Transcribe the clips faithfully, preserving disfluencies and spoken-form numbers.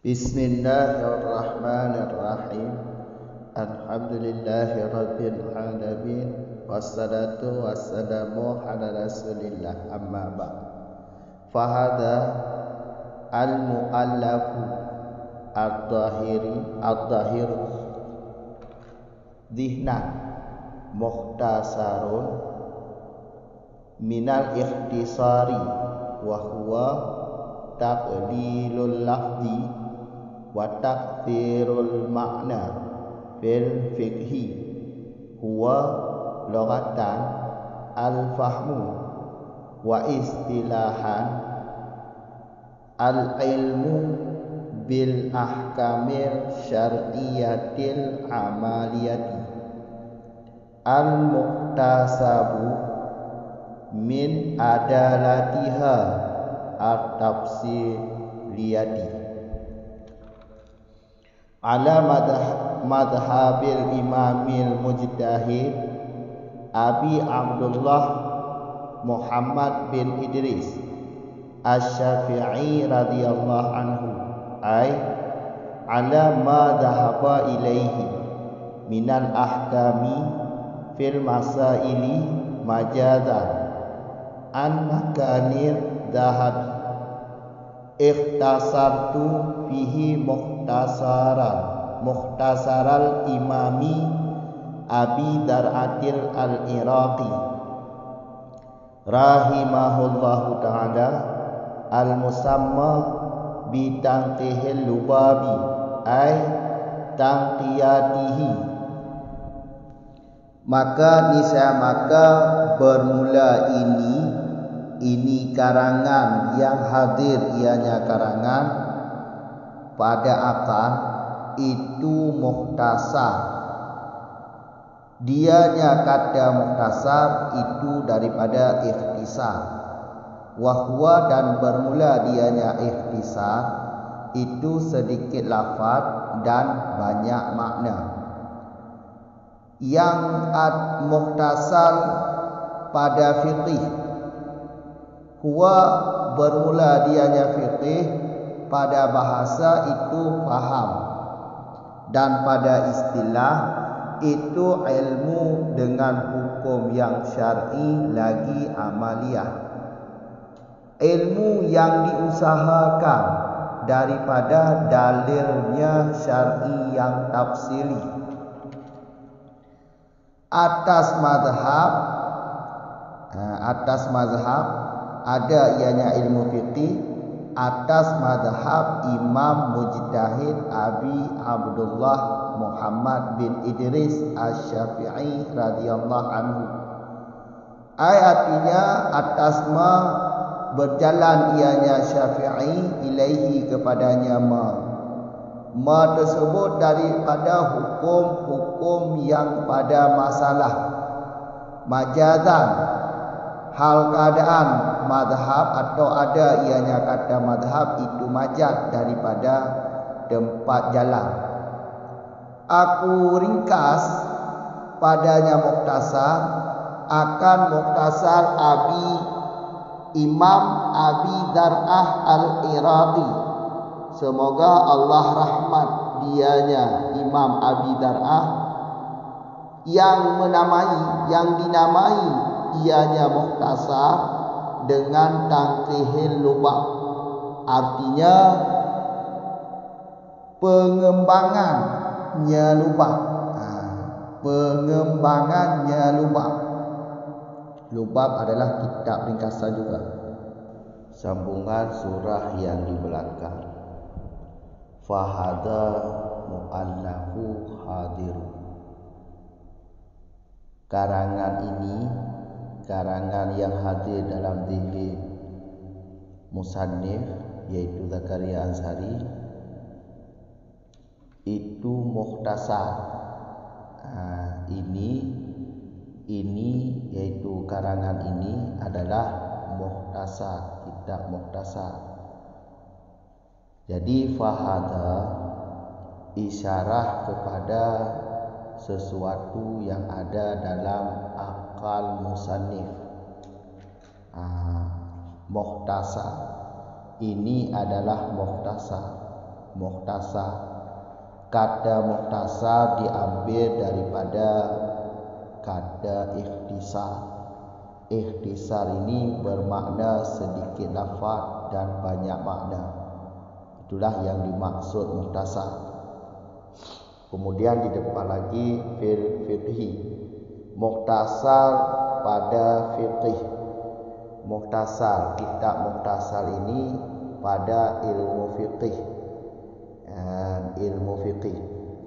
Bismillahirrahmanirrahim. Alhamdulillahi rabbil alamin. Wassalatu wassalamu ala rasulillah, amma ba'd. Fahada al-mu'allafu al-zahiri al-zahir Dihna mukhtasarun minal ikhtisari wa huwa taqlilul lafzi wa takthirul makna fil fiqhi huwa lughatan al-fahmu wa istilahan al-ilmu bil ahkamil syar'iyatil amaliyati al-muqtasabu min adalatiha at-tafsiliyati ala madhabil imamil mujtahid Abi Abdullah Muhammad bin Idris Asy-Syafi'i radhiyallahu anhu, ay ala ma dhahaba ilaihi minal ahkami fil masaili majazan an makanir dhahabi ikhtasartu fihi mukhtasaran mukhtasaral imami Abi Dar'atil al-Iraqi rahimahullahu ta'ala al-musamma bi tanqihil lubabi ay tanqiyatihi. Maka niscaya maka bermula ini ini karangan yang hadir ianya karangan pada akal itu mukhtasar. Dianya kata mukhtasar itu daripada ikhtisar. Wahwa dan bermula dianya ikhtisar itu sedikit lafaz dan banyak makna. Yang ad mukhtasar pada fiqih, huwa bermula dianya fiqih pada bahasa itu faham, dan pada istilah itu ilmu dengan hukum yang syar'i lagi amaliyah, ilmu yang diusahakan daripada dalilnya syar'i yang tafsili. Atas mazhab atas mazhab ada ianya ilmu fiqih atas mazhab Imam Mujtahid Abi Abdullah Muhammad bin Idris Asy-Syafi'i radhiyallahu anhu. Ayatnya atas ma berjalan ianya Syafi'i ilaihi kepadanya ma ma tersebut daripada hukum-hukum yang pada masalah majazan hal keadaan madhab, atau ada ianya kata madhab itu majaz daripada tempat jalan. Aku ringkas padanya mukhtasar akan mukhtasar Abi Imam Abi Dar'ah al-Iraqi, semoga Allah rahmat dianya Imam Abi Dar'ah, yang menamai yang dinamai ianya mukhtasar dengan tangkihil lubab, artinya pengembangannya lubab. Nah, pengembangannya lubab. Lubab adalah kitab ringkasan juga. Sambungan surah yang di belakang. Fahada mu'allafu hadiru. Karangan ini karangan yang hadir dalam zihni musannif yaitu Zakaria Ansari itu mukhtasar. Nah, ini ini yaitu karangan ini adalah mukhtasar, kitab mukhtasar. Jadi fahada isyarah kepada sesuatu yang ada dalam akal musannif. Ah, mukhtasar ini adalah mukhtasar. mukhtasar. Kata mukhtasar diambil daripada kata ikhtisar. Ikhtisar ini bermakna sedikit lafaz dan banyak makna. Itulah yang dimaksud mukhtasar. Kemudian di depan lagi fil fiqhi. Mukhtasar pada fiqh. Mukhtasar, kitab mukhtasar ini pada ilmu fiqh. Ilmu fiqh.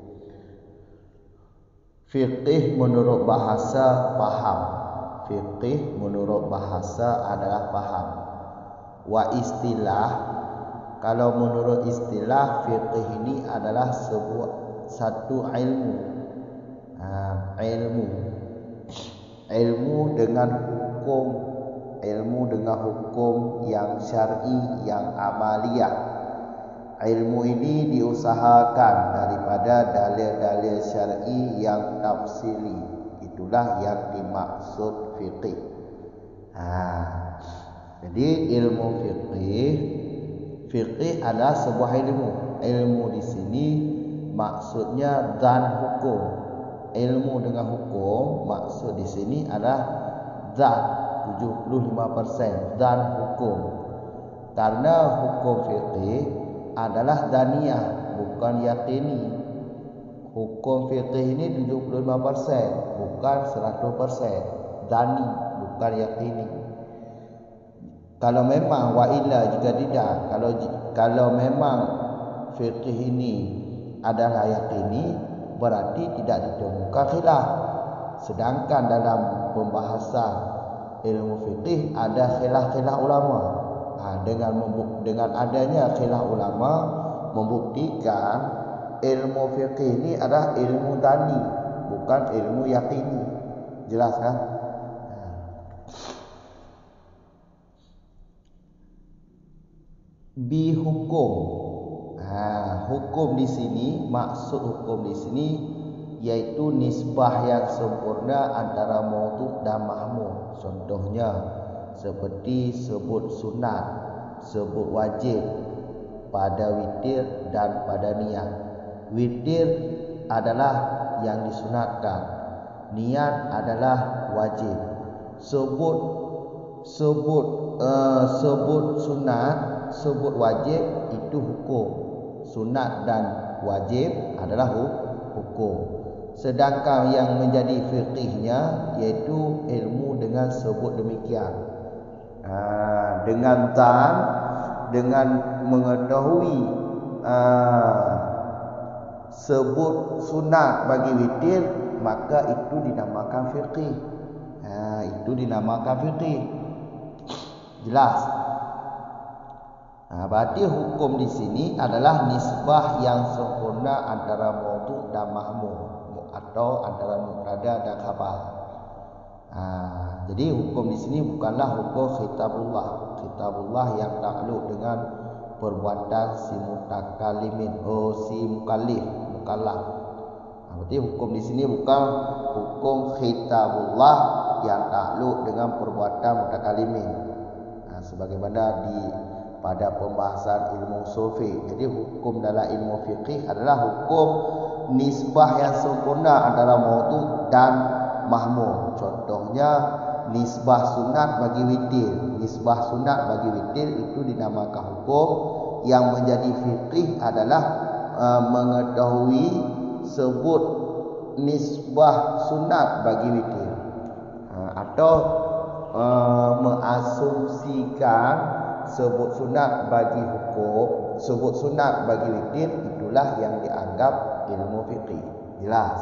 Fiqh menurut bahasa faham. Fiqh menurut bahasa adalah faham. Wa istilah, kalau menurut istilah fiqh ini adalah sebuah satu ilmu. Ha, ilmu. Ilmu dengan hukum, ilmu dengan hukum yang syar'i, yang amaliyah. Ilmu ini diusahakan daripada dalil-dalil syar'i yang tafsili. Itulah yang dimaksud fiqh. Ha. Jadi ilmu fiqh, fiqh adalah sebuah ilmu. Ilmu di sini maksudnya dan hukum. Ilmu dengan hukum maksud di sini adalah zat tujuh puluh lima persen dan hukum. Karena hukum fiqh adalah daniyah, bukan yakini. Hukum fiqh ini tujuh puluh lima persen, bukan seratus persen. Dani, bukan yakini. Kalau memang wa illa, jika tidak, kalau kalau memang fiqh ini adalah yakini, berarti tidak ditemukan khilaf. Sedangkan dalam pembahasan ilmu fiqh ada khilaf-khilaf ulama. Ha, dengan dengan adanya khilaf ulama membuktikan ilmu fiqh ini adalah ilmu dani, bukan ilmu yakini. Jelas kan? Bi hukum. Ha, hukum di sini, maksud hukum di sini yaitu nisbah yang sempurna antara maudhu' dan mahmud. Contohnya seperti sebut sunat, sebut wajib pada witir dan pada niat. Witir adalah yang disunatkan, niat adalah wajib. Sebut sebut uh, sebut sunat, sebut wajib itu hukum. Sunat dan wajib adalah hukum. Sedangkan yang menjadi fiqihnya yaitu ilmu dengan sebut demikian. Ha, dengan tan, dengan mengetahui uh, sebut sunat bagi witir, maka itu dinamakan fiqih. Ha, itu dinamakan fiqih. Jelas? Ha, berarti hukum di sini adalah nisbah yang sempurna antara maudhu' dan mahmud, atau antara mubtada dan khabar. Ha, jadi hukum di sini bukanlah hukum khitabullah. Khitabullah yang takluk dengan perbuatan si mutakallimin, oh si mukallif, mukallaf. Ha, berarti hukum di sini bukan hukum khitabullah yang takluk dengan perbuatan mutakallimin. Ha, sebagaimana di pada pembahasan ilmu ushul fiqh. Jadi hukum dalam ilmu fiqh adalah hukum nisbah yang sempurna antara maudhu' dan mahmud. Contohnya nisbah sunat bagi witir. Nisbah sunat bagi witir itu dinamakan hukum. Yang menjadi fiqih adalah uh, mengetahui sebut nisbah sunat bagi witir, uh, atau uh, mengasumsikan sebut sunat bagi hukum, sebut sunat bagi witir. Itulah yang dianggap ilmu fiqih. Jelas?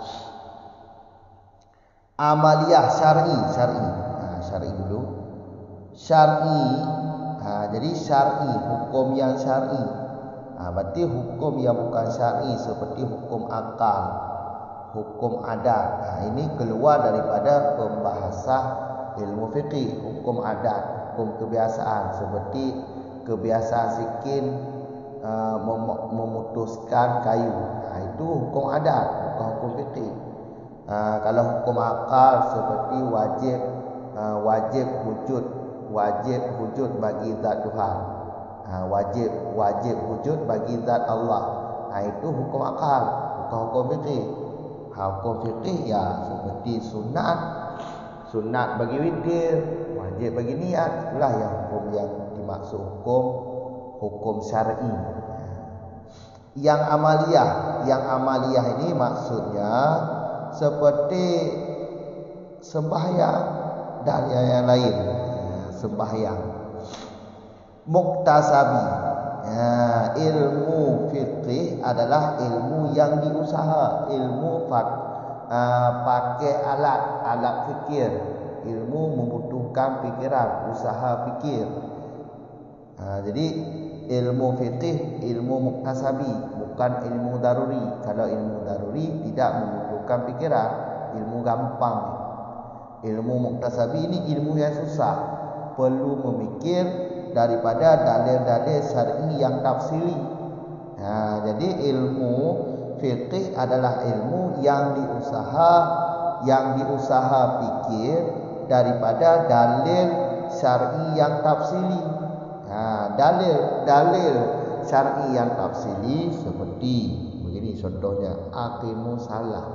Amaliyah syar'i, syar'i. Nah, syar'i dulu. Syar'i. Nah, jadi syar'i, hukum yang syar'i. Nah, berarti hukum yang bukan syar'i seperti hukum akal, hukum adat. Nah, ini keluar daripada pembahasan ilmu fiqih. Hukum adat, hukum kebiasaan seperti kebiasaan sikin uh, mem- memutuskan kayu. Nah, itu hukum adat, bukan hukum fiqih. Uh, kalau hukum akal seperti wajib uh, wajib wujud, wajib wujud bagi zat Tuhan. Ha, wajib wajib wujud bagi zat Allah. Ha, itu hukum akal, bukan hukum fikih. Ha, hukum fikih ya seperti sunat, sunat bagi witir, wajib bagi niat. Itulah yang hukum yang dimaksud hukum hukum syar'i. Yang amaliyah, yang amaliyah ini maksudnya seperti sembahyang dan yang lain. Sembahyang muktasabi, ya, ilmu fikih adalah ilmu yang diusaha, ilmu fak, uh, pakai alat alat fikir, ilmu membutuhkan pikiran, usaha fikir. Uh, jadi ilmu fikih ilmu muktasabi, bukan ilmu daruri. Kalau ilmu daruri tidak membutuhkan pikiran, ilmu gampang. Ilmu muktasabi ini ilmu yang susah, perlu memikir daripada dalil-dalil syar'i yang tafsili. Nah, jadi ilmu fikih adalah ilmu yang diusaha, yang diusaha pikir daripada dalil syar'i yang tafsili. Nah, dalil dalil syar'i yang tafsili seperti begini contohnya, aqimu salah.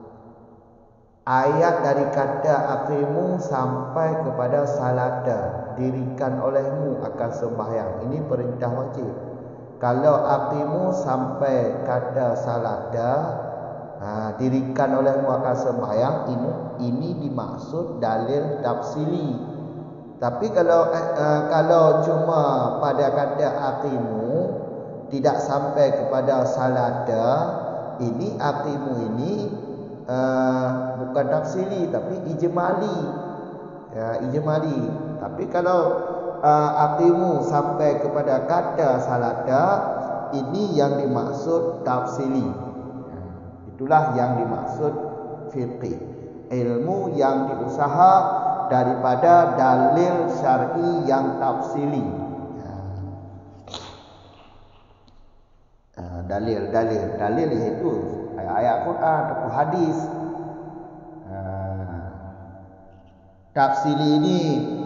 Ayat dari kata aqimu sampai kepada salada, dirikan olehmu akan sembahyang. Ini perintah wajib. Kalau aqimu sampai kata salada, ha, dirikan olehmu akan sembahyang, ini ini dimaksud dalil tafsili. Tapi kalau uh, kalau cuma pada kata aqimu tidak sampai kepada salada, ini aqimu ini Uh, bukan tafsili tapi ijmali, ya, ijmali. Tapi kalau uh, aqimu sampai kepada kata salada, ini yang dimaksud tafsili. Ya, itulah yang dimaksud fiqih, ilmu yang diusaha daripada dalil syar'i yang tafsili. Ya. Uh, dalil dalil dalil itu ayat Quran atau hadis. Ha, tafsili ini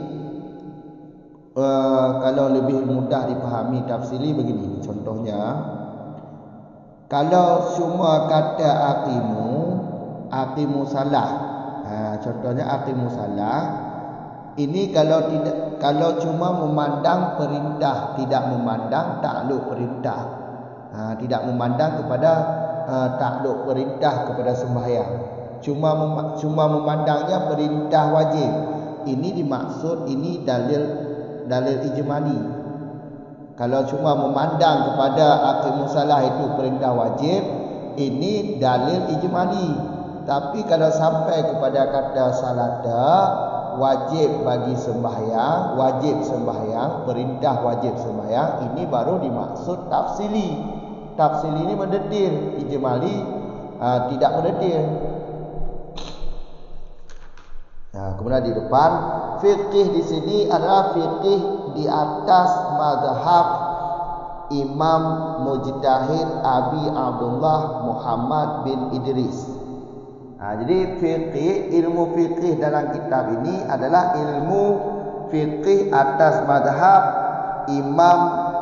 uh, kalau lebih mudah dipahami tafsili begini. Contohnya, kalau semua kata aqimu, aqimu salah. Ha, contohnya aqimu salah. Ini kalau tidak, kalau cuma memandang perintah, tidak memandang takluk perintah. Ha, tidak memandang kepada Uh, takluk perintah kepada sembahyang, cuma mem- cuma memandangnya perintah wajib. Ini dimaksud, ini dalil dalil ijmali. Kalau cuma memandang kepada aqimus salah itu perintah wajib, ini dalil ijmali. Tapi kalau sampai kepada kata salada, wajib bagi sembahyang, wajib sembahyang, perintah wajib sembahyang, ini baru dimaksud tafsili. Tafsili ini mendetil, ijmali uh, tidak mendetil. Nah, kemudian di depan fikih di sini adalah fikih di atas mazhab Imam Mujtahid Abi Abdullah Muhammad bin Idris. Nah, jadi fikih, ilmu fikih dalam kitab ini adalah ilmu fikih atas mazhab Imam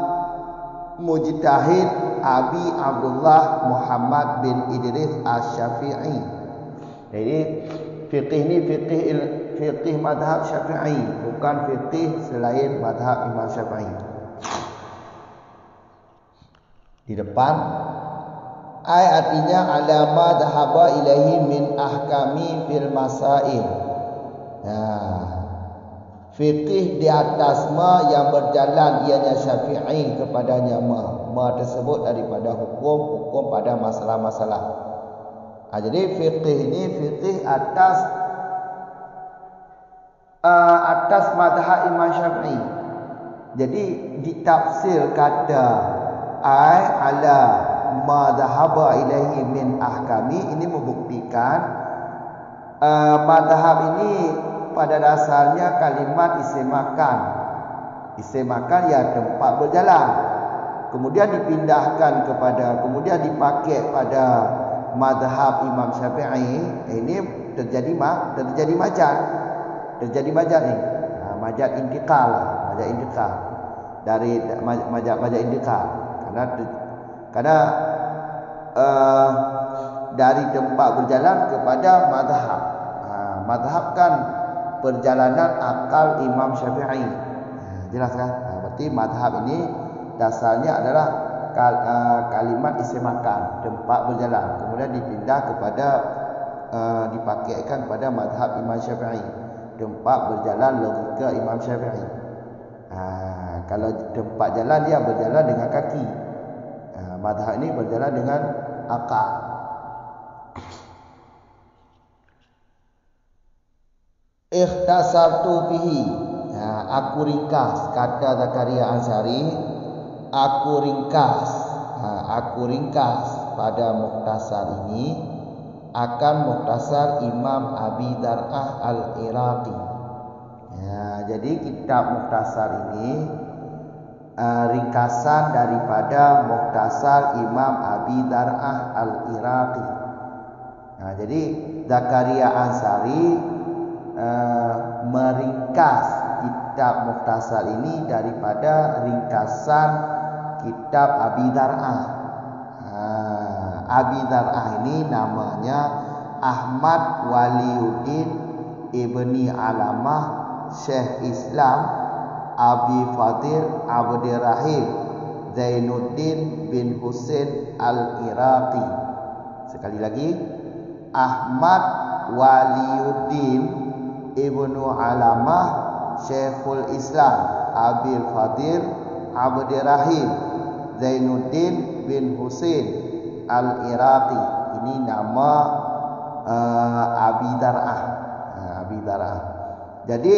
Mujtahid Abi Abdullah Muhammad bin Idris Asy-Syafi'i. Jadi fikih ini fikih fikih mazhab Syafi'i, bukan fikih selain mazhab Imam Syafi'i. Di depan ay artinya alama dhahaba ilahi min ahkami fil masail. Nah, fikih di atas ma yang berjalan ianya Syafi'i kepadanya ma. Ma tersebut daripada hukum-hukum pada masalah-masalah. Ha, jadi fikih ini fikih atas uh, atas mazhab Imam Syafi'i. Jadi ditafsir kata ay ala ma dhahaba ilaihi min ahkami, ini membuktikan uh, mazhab ini pada dasarnya kalimat isim makan. Isim makan ya tempat berjalan. Kemudian dipindahkan kepada, kemudian dipakai pada mazhab Imam Syafi'i. Ini terjadi terjadi majaz, terjadi majaz ni, ha, majaz intiqal, majaz intiqal. dari mazhab-mazhab indikar. Karena karena uh, dari tempat berjalan kepada mazhab. Ha, mazhab kan perjalanan akal Imam Syafi'i. Ha, jelas kan? Ha, berarti mazhab ini dasarnya adalah kal, uh, kalimat isemakan, tempat berjalan. Kemudian dipindah kepada uh, dipakaikan kepada mazhab Imam Syafi'i, tempat berjalan logika Imam Syafi'i. Ha, kalau tempat jalan dia berjalan dengan kaki. Ha, mazhab ini berjalan dengan akal. Ikhtasartu bihi. Ha, aku ringkas, kata Zakaria Ansari, aku ringkas. Ha, aku ringkas pada Mukhtasar ini akan Mukhtasar Imam Abi Dar'ah Al-Iraqi. Ya, jadi kitab Mukhtasar ini uh, ringkasan daripada Mukhtasar Imam Abi Dar'ah Al-Iraqi. Nah, jadi Zakaria Ansari Uh, meringkas kitab Mukhtasar ini daripada ringkasan kitab Abi Dar'ah. uh, Abi Dar'ah ini namanya Ahmad Waliuddin Ibni Alamah Syekh Islam Abi Fadil Abdurrahim Zainuddin bin Husain Al-Iraqi. Sekali lagi, Ahmad Waliuddin Ibnu Alamah Syekhul Islam Abil Fadil Abdurrahim Zainuddin bin Husain Al-Iraqi. Ini nama uh, Abi Dar'ah. uh, Abi Dar'ah. Jadi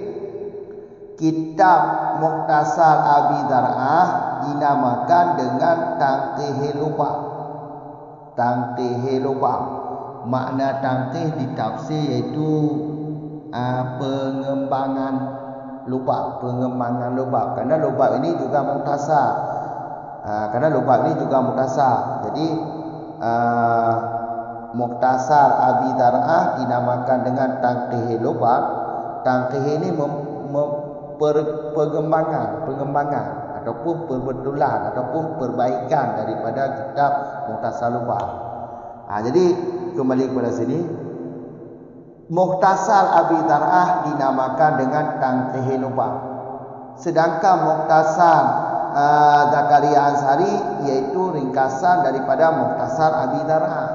kitab Mukhtasar Abi Dar'ah dinamakan dengan Tangqihil Lubab. Tangqihil Lubab. Makna tangqih ditafsir iaitu Uh, pengembangan lubab, pengembangan lubab. Karena lubab ini juga mukhtasar. Uh, karena lubab ini juga mukhtasar. Jadi uh, Mukhtasar Abi Dar'ah dinamakan dengan Tangqihil Lubab. Tangqih ini mem, mem, per, pengembangan, pengembangan ataupun perbetulan ataupun perbaikan daripada kitab Mukhtasar Lubab. Uh, jadi kembali kepada sini. Mukhtasar Abi Dar'ah dinamakan dengan Tangqihil Lubab. Sedangkan Mukhtasar uh, Zakaria Ansari yaitu ringkasan daripada Mukhtasar Abi Dar'ah.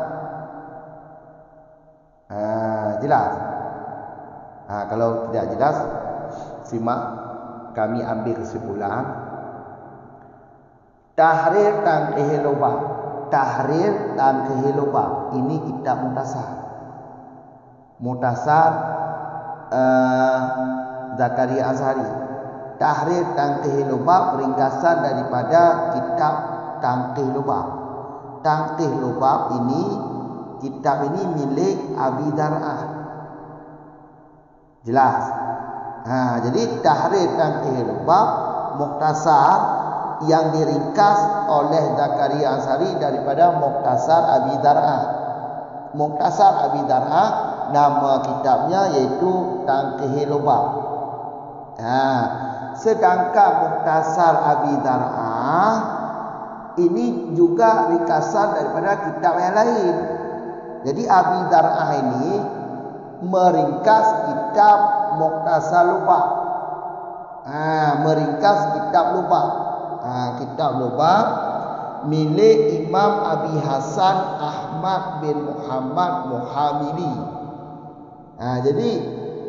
Uh, jelas? Uh, kalau tidak jelas, simak kami ambil kesimpulan. Tahrir Tangqihil Lubab. Tahrir Tangqihil Lubab. Ini kitab Mukhtasar. Mukhtasar uh, Zakaria Ansari. Tahrir Tangqihil Lubab ringkasan daripada kitab Tangqihil Lubab. Tangqihil Lubab ini, kitab ini milik Abi Dar'ah. Jelas? Ha, jadi Tahrir Tangqihil Lubab mukhtasar yang diringkas oleh Zakaria Ansari daripada Mukhtasar Abi Dar'ah. Mukhtasar Abi Dar'ah nama kitabnya yaitu Tangqihil Lubab. Ha, sedangkan Mukhtasar Abi Dar'ah ini juga ringkasan daripada kitab yang lain. Jadi Abi Dar'ah ini meringkas kitab Mukhtasar Lubab. Ha, meringkas kitab Lubab. Ha, kitab Lubab milik Imam Abi Hasan Ahmad bin Muhammad Muhamili. Ha, jadi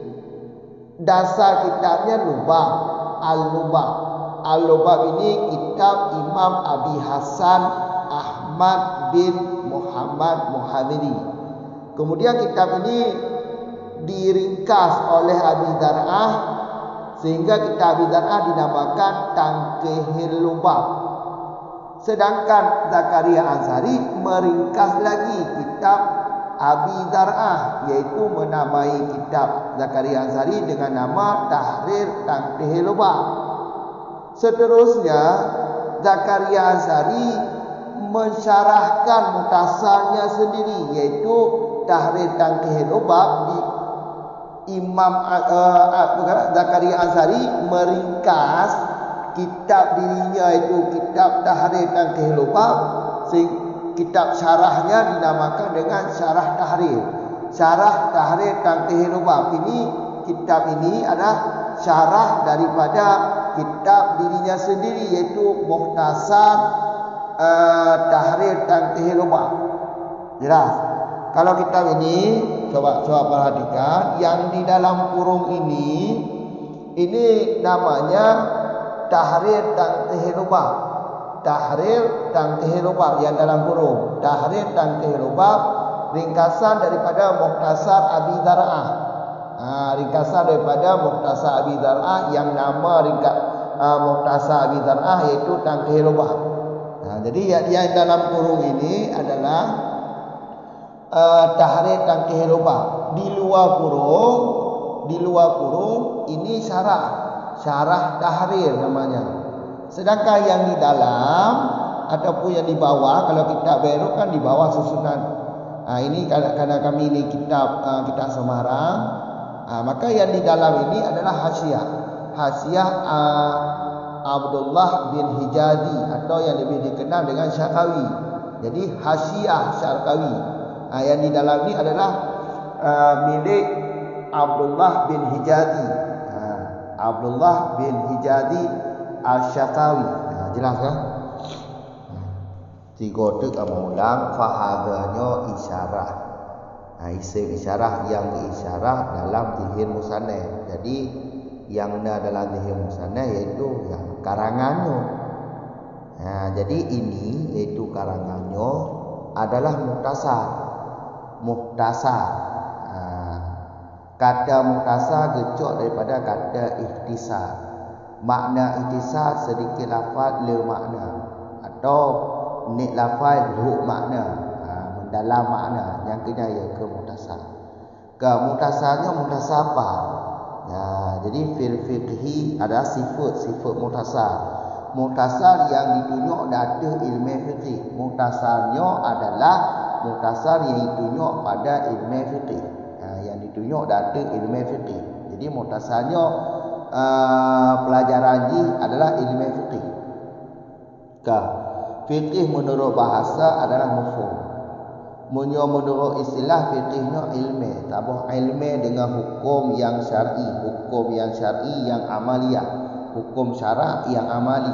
dasar kitabnya Lubab, Al-Lubab. Al-Lubab ini kitab Imam Abi Hasan Ahmad bin Muhammad Muhamili. Kemudian kitab ini diringkas oleh Abi Dar'ah sehingga kitab Abi Dar'ah dinamakan Tangqihil Lubab. Sedangkan Zakaria Ansari meringkas lagi kitab Abi Dar'ah, yaitu menamai kitab Zakaria Ansari dengan nama Tahrir Tangqihil Lubab. Seterusnya Zakaria Ansari mensyarahkan mukhtasarnya sendiri, yaitu Tahrir Tangqihil Lubab. Di Imam uh, uh, Zakaria Ansari meringkas kitab dirinya itu kitab Tahrir Tangkih Lubab, kitab syarahnya dinamakan dengan Syarah Tahrir. Syarah Tahrir Tangkih Lubab ini, kitab ini adalah syarah daripada kitab dirinya sendiri, yaitu Mukhtasar uh, Tahrir Tangkih Lubab. Jelas? Kalau kitab ini, coba coba perhatikan, yang di dalam kurung ini, ini namanya Tahrir Tangkih Lubab. Tahrir Tangkih Lubab yang dalam kurung. Tahrir Tangkih Lubab, ringkasan daripada Mukhtasar Abi Dar'ah. Ha, ringkasan daripada Mukhtasar Abi Dar'ah, yang nama ringkas uh, Mukhtasar Abi Dar'ah iaitu Tangkih Lubab. Nah, jadi yang, yang dalam kurung ini adalah uh, Tahrir Tangkih Lubab. Di luar kurung, di luar kurung ini syarah. Syarah Tahrir namanya. Sedangkan yang di dalam ataupun yang di bawah, kalau kitab baru kan di bawah susunan. Ha, ini karena kami ini kitab uh, kitab Semarang, ha, maka yang di dalam ini adalah hasiah. Hasiah uh, Abdullah bin Hijazi atau yang lebih dikenal dengan Syarqawi. Jadi hasiah Syarqawi. Ha, yang di dalam ini adalah uh, milik Abdullah bin Hijazi. Abdullah bin Hijazi Al-Syarqawi. Nah, jelas kan? Tiga tu kamu ulang fahadanya isyarah. Nah, isim isyarah yang diisyarah dalam dhihir musannaf. Jadi yang na dalam dhihir musannaf iaitu yang karangannya. Nah, jadi ini iaitu karangannya adalah mukhtasar. Mukhtasar. Kata mukhtasar gecok daripada kata ikhtisar. Makna ikhtisar sedikit lafaz le makna, atau nik lafaz ru makna, ha, mendalam makna. Yang kena ya ke mukhtasar. Ke mukhtasarnya mukhtasar apa? Ya, jadi fil fiqhi adalah sifat-sifat mukhtasar. Mukhtasar yang ditunjuk data ilmu fiqh. Mukhtasarnya adalah mukhtasar yang ditunjuk pada ilmu fiqh. Yang ditunjuk data ilmu fiqh. Jadi mukhtasarnya uh, pelajaran ji adalah ilmu fiqh. Ka fiqh menurut bahasa adalah mafhum. Munyo menurut istilah fiqhnya ilmu. Tabah ilmu dengan hukum yang syar'i, hukum yang syar'i yang amaliyah, hukum syarak yang amali.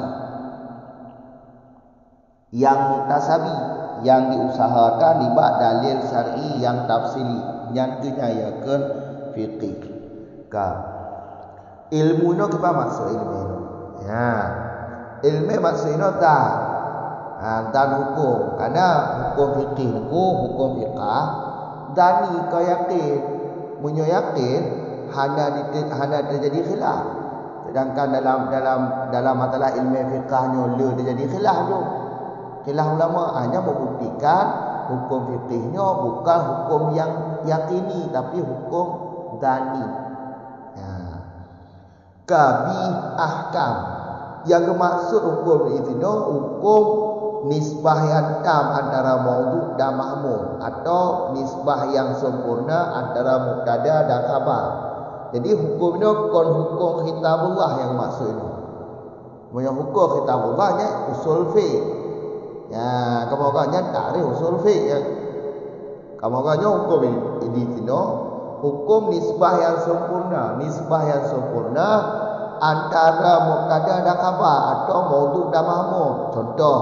Yang muktasabi, yang diusahakan dibak dalil syar'i yang tafsili, yang kenyayakan fiqih. Ka ilmu no kita maksud ilmu. Ya. Ilmu maksudnya tak ha, dan hukum. Karena hukum fiqih ku hukum fiqah dan ni kau yakin, munyo yakin hanya hanya terjadi khilaf. Sedangkan dalam dalam dalam masalah ilmu fiqahnya le terjadi khilaf tu. Khilaf ulama hanya membuktikan hukum fiqihnya bukan hukum yang yakini, tapi hukum dhani. Ya. Kabi ahkam. Yang bermaksud hukum itu hukum nisbah yang tam antara maudhu dan mahmud, atau nisbah yang sempurna antara mubtada dan khabar. Jadi hukum ini kon hukum kitabullah yang maksud ini. Punya hukum kitabullahnya usul fiqh. Ya, kamu kanya takrif usul fiqh ya. Kamu kanya hukum ini itu hukum nisbah yang sempurna, nisbah yang sempurna antara mubtada dan khabar atau maudhu dan mahmud. Contoh,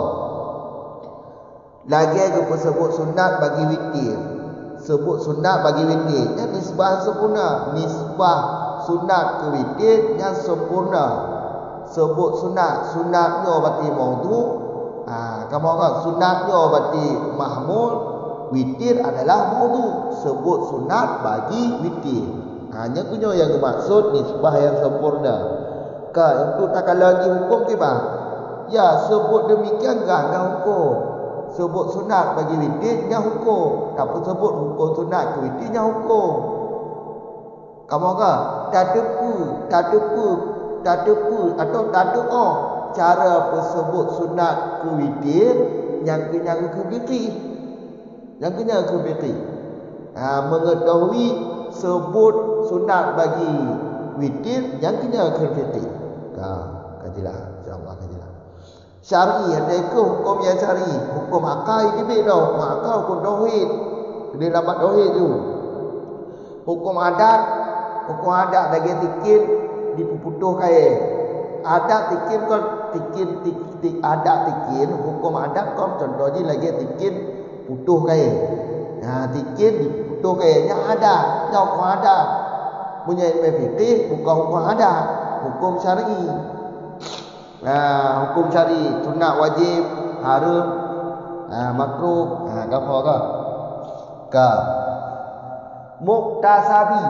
lagi aku sebut sunat bagi witir. Sebut sunat bagi witir, yang nisbah sempurna. Nisbah sunat ke witir yang sempurna. Sebut sunat, sunatnya berarti maudhu. Ha, kamu kan sunatnya berarti mahmud, witir adalah maudhu. Sebut sunat bagi witir. Hanya punya yang maksud nisbah yang sempurna. Ka untuk takkan lagi hukum ke bah? Ya, sebut demikian gangga hukum. Sebut sunat bagi witir nya hukum. Tak sebut hukum sunat ke witir nya hukum. Kamu kan tak depu, tak depu, tak depu atau tak doa cara tersebut sunat ke witir yang kena ke fikih. Yang kena ke fikih. Ha, mengetahui sebut sunat bagi witir yang kena ke fikih. Ha, kajilah, insya-Allah kajilah. Syar'i ada ke hukum yang syar'i, hukum akal ini beda, hukum akal hukum tauhid. Dia dapat tauhid tu. Hukum adat, hukum adat lagi tikin dipuputuh kain. Adat tikin kau tikin tik, tik adat tikin, hukum adat kau contohnya lagi tikin putuh kain. Nah, tikin diputuh kainnya adat, nya hukum adat. Punya ilmu fikih bukan hukum adat, hukum syar'i. Nah, hukum syar'i, sunat, wajib, haram, nah, makruh, nah, gapo ke? Ke muktasabi.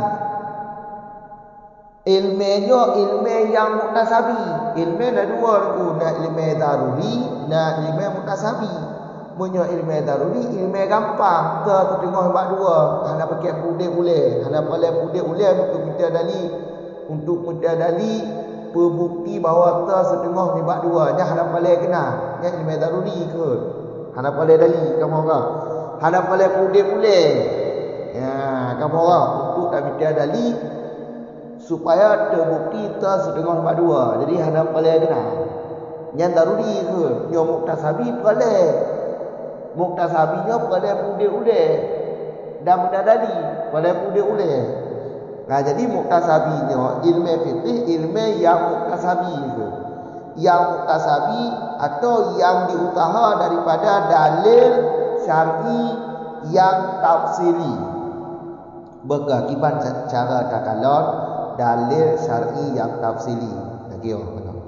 Ilmunya ilmu yang muktasabi. Ilmu ada dua tu, nak ilmu daruri, nak ilmu muktasabi. Punya ilmu daruri, ilmu gampang, tu tengok bab dua. Hana pakai pudek boleh, hana boleh pudek boleh untuk kita dalil, untuk kita dalil berbukti bahawa ta setengah ni bab dua nya hana boleh kena nya ilmu daruri ke hana boleh dalil kamu orang hana boleh pudek boleh ya kamu orang untuk tak minta dalil supaya terbukti ta setengah bab dua jadi hana boleh kena nya daruri ke nya muktasabi boleh muktasabinya boleh pudek boleh dan benda dalil boleh pudek boleh. Nah, jadi muktasabinya ilmu fikih ilmu yang muktasabi itu. Yang muktasabi atau yang diutahkan daripada dalil syar'i yang tafsiri. Berkeakibat cara takalon dalil syar'i yang tafsiri. Lagi orang benar.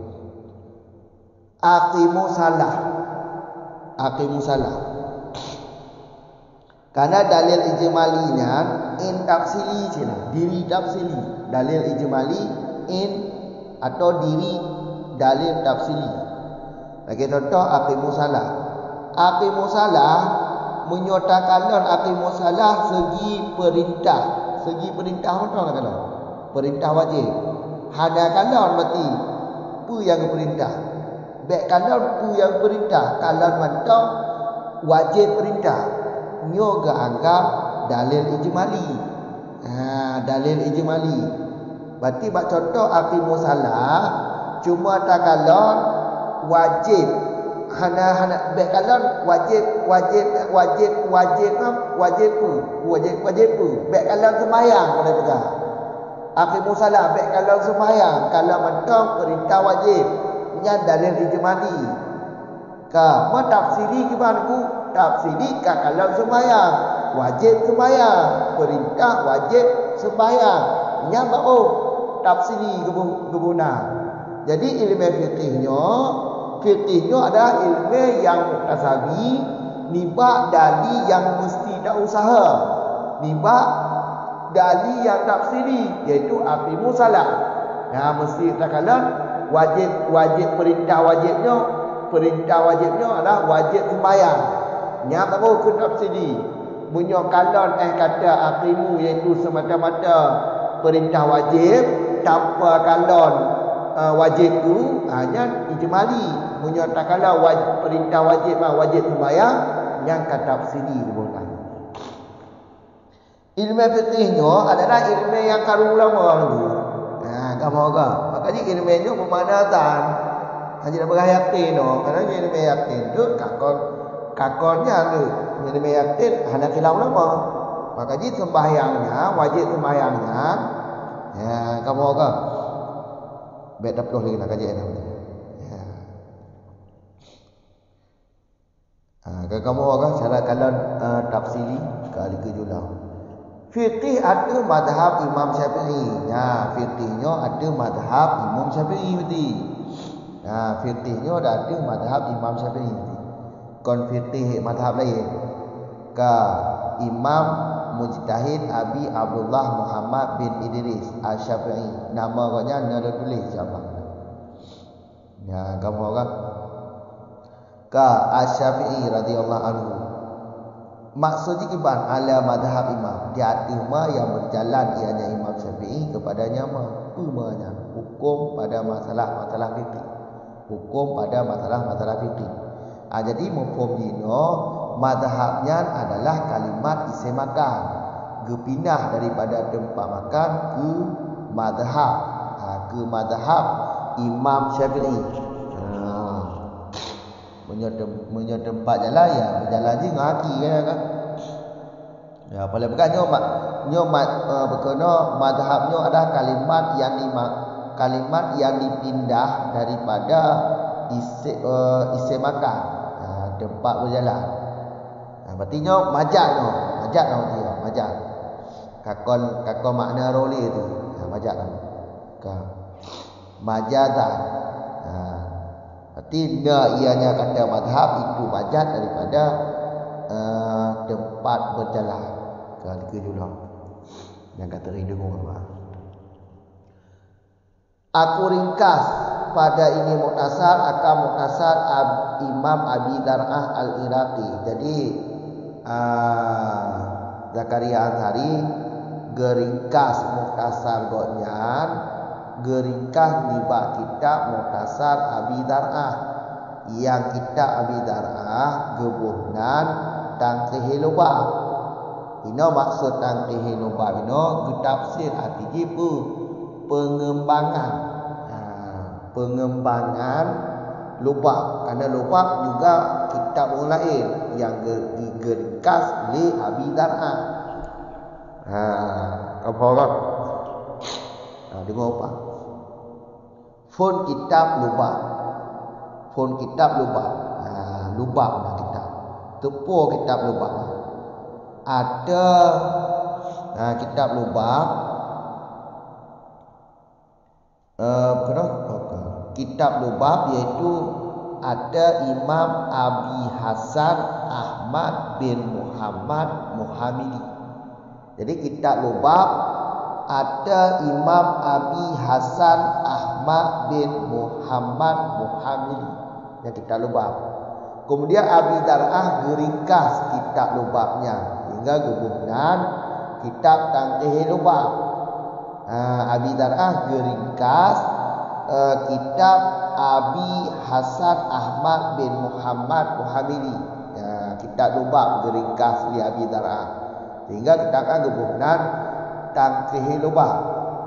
Aqimus salah. Aqimus salah. Karena dalil ijmalinya in tafsili cina, diri tafsili. Dalil ijmali in atau diri dalil tafsili. Lagi contoh aqimus salah. Aqimus salah menyatakan aqimus salah segi perintah, segi perintah betul kan? Perintah wajib. Hada kalon berarti pu yang perintah. Baik kalon pu yang perintah, kalon mentang wajib perintah. Nyo ga anggap dalil ijmali. Ha, dalil ijmali. Berarti bak contoh aqimus salah cuma takalon wajib. Hana hana baik kalon wajib wajib wajib wajib wajib pu wajib wajib pu. Baik kalon sembahyang boleh juga. Aqimus salah baik kalon sembahyang kalau mentang perintah wajib. Nya dalil ijmali. Ka mentafsiri gimana ku? Tafsiri kalau sembahyang wajib sembahyang, perintah wajib sembahyang. Nya bau tafsiri guna. Jadi ilmu fikihnya, fikihnya adalah ilmu yang muktasabi, nibak dalil yang mesti tak usaha. Nibak dalil yang tafsiri iaitu aqimus salah. Nah, mesti takalan wajib wajib perintah wajibnya, perintah wajibnya adalah wajib sembahyang. Nya baru ke tafsiri. Munyo kalon eh kata aqimu iaitu semata-mata perintah wajib tanpa kalon uh, wajib tu hanya ijmali. Munyo tak kala wajib, perintah wajib wajib sembahyang yang kata tafsiri bukan. Ilmu fikihnya adalah ilmu yang karu ulama dulu. Nah, kamu agak. Makanya ilmunya pemanatan. Hanya nak beryakin no. Kerana ilmu yakin tu kakon kakonnya tu ilmu yakin hanya kilau ulama. Makanya sembahyangnya wajib sembahyangnya. Ya, kamu agak. Baik dah perlu lagi nak kaji dah. Ya. Ah, kamu agak cara kalau uh, tafsili kali kejulang. Fiqih ada madhab Imam Syafi'i. Ya, fiqihnya ada madhab Imam Syafi'i betul. Ya, fiqihnya ada madhab Imam Syafi'i. Kon fiqih madhab lain. Ka Imam Mujtahid Abi Abdullah Muhammad bin Idris Asy-Syafi'i. Nama orangnya nak tulis siapa? Ya, kamu orang. Ka Asy-Syafi'i radhiyallahu anhu. Maksudnya iban ala madhab imam. Dia agama yang berjalan ianya Imam Syafi'i kepadanya umumnya hukum pada masalah-masalah fikih. Hukum pada masalah-masalah fikih. Ah, jadi mafhum dino madhabnya adalah kalimat isim makan. Gepindah daripada tempat makan ke madhab. Ha, ke madhab Imam Syafi'i. Ha. Menyo tempat jalan ya, berjalan je ngaki kan. Ya, boleh bukan nyo mak nyo mat uh, berkena mazhabnyo ada kalimat yang lima kalimat yang dipindah daripada isi uh, isi makan, uh, tempat berjalan. Nah, berarti nyo majaz nyo, majaz nyo dia, majaz. Kakon kakon makna roli tu. Nah, majaz nyo. Ka majazan. Nah, berarti dia ianya kata mazhab itu majaz daripada uh, tempat berjalan. Kalau kejulah yang kata rindu apa? Aku ringkas pada ini muktasar akan muktasar Ab, Imam Abi Dar'ah Al-Iraqi. Jadi uh, Zakaria Azhari geringkas muktasar gonyan, geringkas nibak kitab muktasar Abi Dar'ah. Yang kitab Abi Dar'ah gebuhnan tangkih lubang. Ino maksud tangkih lubang ino getafsir arti jipu pengembangan. Ha, pengembangan lubang. Karena lubang juga kitab orang lain yang geringkas li Abi Dar'ah. Ha, apa orang? Ha, dengar apa? Fon kitab lubang. Fon kitab lubang. Ha, lubang dah kitab. Tepur kitab lubang. Ada nah, kitab lubang uh, okay. Kitab lubang iaitu ada Imam Abi Hasan Ahmad bin Muhammad Muhammadi. Jadi kitab lubang ada Imam Abi Hasan Ahmad bin Muhammad Muhammadi yang kitab lubang. Kemudian Abi Dar'ah geringkas kitab lubangnya hingga gebuhnan kitab tangkih lubang. Ha, Abi Dar'ah geringkas uh, kitab Abi Hasan Ahmad bin Muhammad Muhammadi. Ya, kitab lubang geringkas li Abi Dar'ah hingga kitab kan gebuhnan tangkih lubang.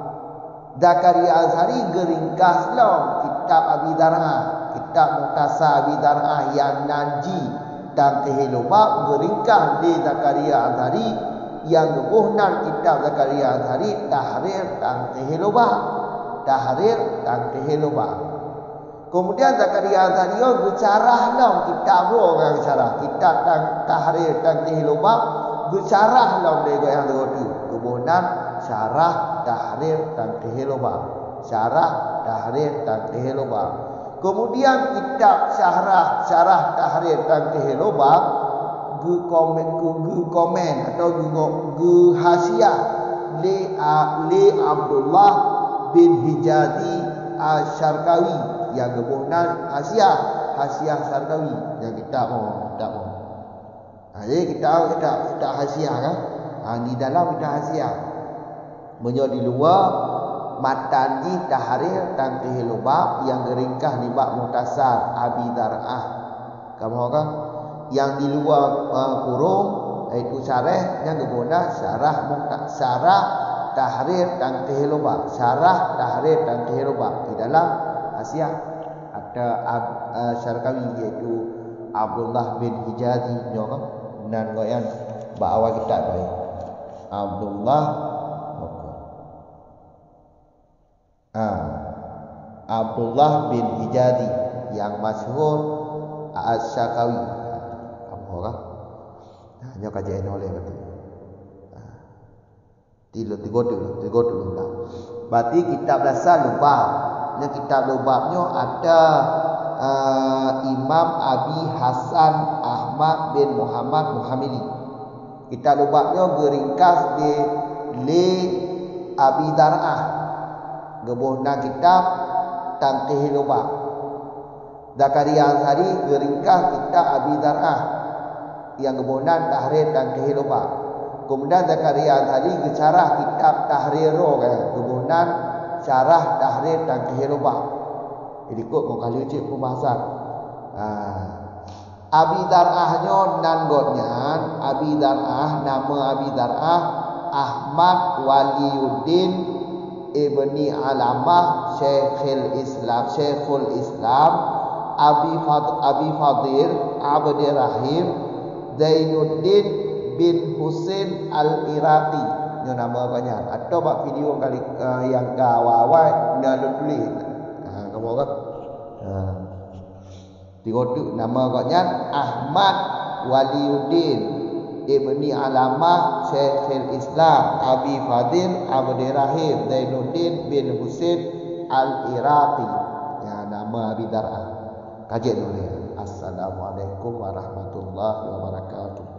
Zakaria Azhari geringkas long kitab Abi Dar'ah, kitab muktasar Abi Dar'ah yang nanji dan kehilupak geringkas di Zakaria Azhari yang gebuhnan kitab Zakaria Azhari tahrir dan kehilupak, tahrir dan kehilupak. Kemudian Zakaria Azhari bercarah long kitab lo orang carah kitab dan tahrir dan kehilupak bercarah long dia yang tu gebuhnan syarah tahrir dan kehilupak, syarah tahrir dan kehilupak. Kemudian kitab syarah syarah tahrir dan kehilupak ge komen ge komen atau ge ge hasiah li li Abdullah bin Hijazi Asy-Syarqawi yang gebuhnan hasiah hasiah Syarqawi yang kitab oh kitab oh. Ha, jadi kita kita kita hasiah kan. Ha, di dalam kita hasiah menjadi luar matan di tahrir dan kehilupak yang geringkah nibak muhtasar Abi Dar'ah. Kamu kan yang di luar uh, kurung iaitu syarah yang guna syarah muhtasar syarah tahrir dan kehilupak, syarah tahrir dan kehilupak. Di dalam hasiah ada uh, Syarqawi iaitu Abdullah bin Hijazi nyo nan goyan bawa kitab baik Abdullah Ah, Abdullah bin Hijazi yang masyhur Asy-Syarqawi. Kamu orang? Nah, nyo kajian oleh berarti. Ah. Tilo tiga dulu, tiga dulu lah. Berarti kitab dasar lubab. Nya kitab lubabnya ada uh, Imam Abi Hasan Ahmad bin Muhammad Muhammadi. Kitab lubabnya geringkas di li Abi Dar'ah. Gebuhna kitab tangkih lubang. Zakaria Azhari geringkah kitab Abi Dar'ah yang gebuhna tahrir tangkih lubang. Kemudian Zakaria Azhari gecarah kitab tahriro kan gebuhna syarah tahrir tangkih lubang. Jadi kok mau kali ucap pembahasan. Ah. Abi Dar'ahnya nanggotnya Abi Dar'ah nama Abi Dar'ah Ahmad Waliyuddin Ibni Alamah Syekhul Islam Syekhul Islam Abi Fad Abi Fadil Abdurrahim Zainuddin bin Husain Al-Iraqi. Ini nama banyak. Atau buat video kali uh, yang kawawai nak tulis. Ha kamu kan. Ha. Digotuk nama katnya Ahmad Waliuddin Ibni Alamah Syekhul Islam Abi Fadil Abdurrahim Zainuddin bin Husain Al-Iraqi. Ya nama Abi Darah. Kajian dulu ya. Assalamualaikum warahmatullahi wabarakatuh.